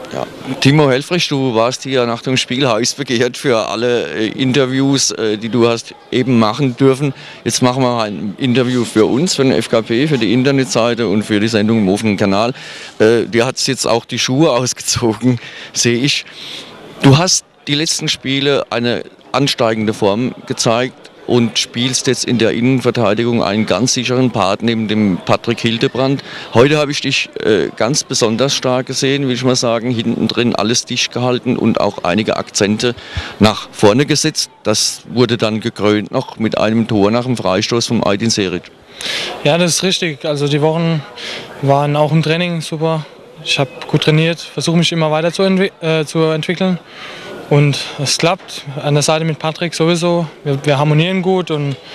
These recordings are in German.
Ja. Timo Helfrich, du warst hier nach dem Spiel heiß begehrt für alle Interviews, die du hast eben machen dürfen. Jetzt machen wir ein Interview für uns, für den FKP, für die Internetseite und für die Sendung im offenen Kanal. Dir hat es jetzt auch die Schuhe ausgezogen, sehe ich. Du hast die letzten Spiele eine ansteigende Form gezeigt und spielst jetzt in der Innenverteidigung einen ganz sicheren Part neben dem Patrick Hildebrand. Heute habe ich dich ganz besonders stark gesehen, will ich mal sagen, hinten drin alles dicht gehalten und auch einige Akzente nach vorne gesetzt. Das wurde dann gekrönt noch mit einem Tor nach dem Freistoß vom Aydin Seric. Ja, das ist richtig. Also die Wochen waren auch im Training super. Ich habe gut trainiert, versuche mich immer weiter zu entwickeln. Und es klappt, an der Seite mit Patrick sowieso, wir harmonieren gut,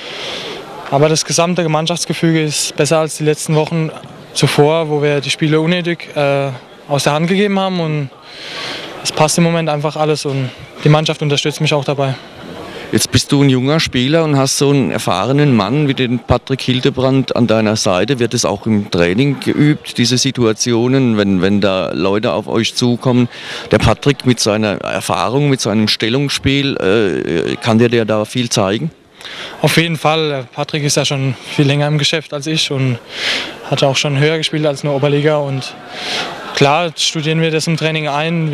aber das gesamte Mannschaftsgefüge ist besser als die letzten Wochen zuvor, wo wir die Spiele unnötig aus der Hand gegeben haben und es passt im Moment einfach alles und die Mannschaft unterstützt mich auch dabei. Jetzt bist du ein junger Spieler und hast so einen erfahrenen Mann wie den Patrick Hildebrand an deiner Seite. Wird es auch im Training geübt, diese Situationen, wenn da Leute auf euch zukommen? Der Patrick mit seiner Erfahrung, mit seinem Stellungsspiel, kann der dir da viel zeigen? Auf jeden Fall. Patrick ist ja schon viel länger im Geschäft als ich und hat auch schon höher gespielt als nur Oberliga. Und klar studieren wir das im Training ein.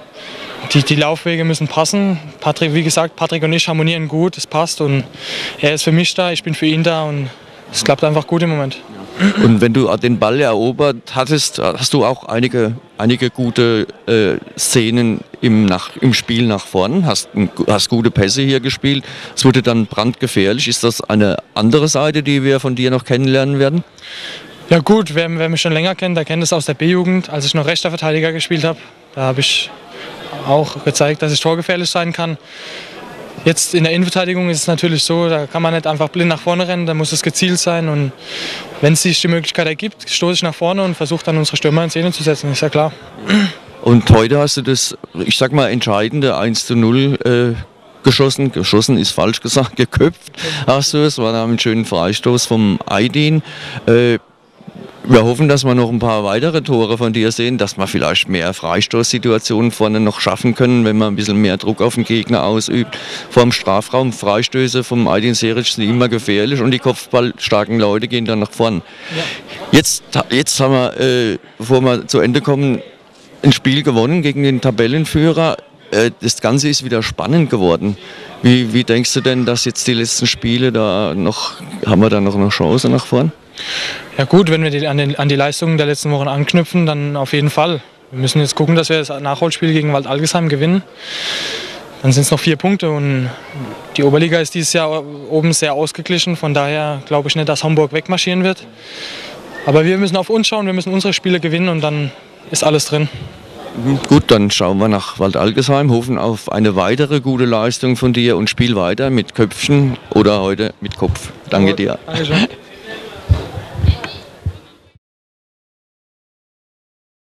Die Laufwege müssen passen. Patrick, wie gesagt, Patrick und ich harmonieren gut, es passt und er ist für mich da, ich bin für ihn da und es klappt einfach gut im Moment. Und wenn du den Ball erobert hattest, hast du auch einige gute Szenen im Spiel nach vorn, hast gute Pässe hier gespielt. Es wurde dann brandgefährlich. Ist das eine andere Seite, die wir von dir noch kennenlernen werden? Ja gut, wer mich schon länger kennt, der kennt es aus der B-Jugend, als ich noch rechter Verteidiger gespielt habe. Da habe ich auch gezeigt, dass ich torgefährlich sein kann. Jetzt in der Innenverteidigung ist es natürlich so, da kann man nicht einfach blind nach vorne rennen, da muss es gezielt sein. Und wenn es sich die Möglichkeit ergibt, stoße ich nach vorne und versuche dann unsere Stürmer in Szene zu setzen, ist ja klar. Und heute hast du das, ich sag mal, entscheidende 1:0 geschossen. Geschossen ist falsch gesagt, geköpft hast du es. War da ein schöner Freistoß vom Aydin. Wir hoffen, dass wir noch ein paar weitere Tore von dir sehen, dass wir vielleicht mehr Freistoßsituationen vorne noch schaffen können, wenn man ein bisschen mehr Druck auf den Gegner ausübt. Vor dem Strafraum Freistöße vom Aydin Seric sind immer gefährlich und die kopfballstarken Leute gehen dann nach vorne. Ja. Jetzt haben wir, bevor wir zu Ende kommen, ein Spiel gewonnen gegen den Tabellenführer. Das Ganze ist wieder spannend geworden. Wie denkst du denn, dass jetzt die letzten Spiele haben wir da noch eine Chance nach vorn? Ja gut, wenn wir an die Leistungen der letzten Wochen anknüpfen, dann auf jeden Fall. Wir müssen jetzt gucken, dass wir das Nachholspiel gegen Waldalgesheim gewinnen. Dann sind es noch 4 Punkte und die Oberliga ist dieses Jahr oben sehr ausgeglichen. Von daher glaube ich nicht, dass Homburg wegmarschieren wird. Aber wir müssen auf uns schauen, wir müssen unsere Spiele gewinnen und dann ist alles drin. Gut, dann schauen wir nach Waldalgesheim, hoffen auf eine weitere gute Leistung von dir und spiel weiter mit Köpfchen oder heute mit Kopf. Danke dir. Danke schön.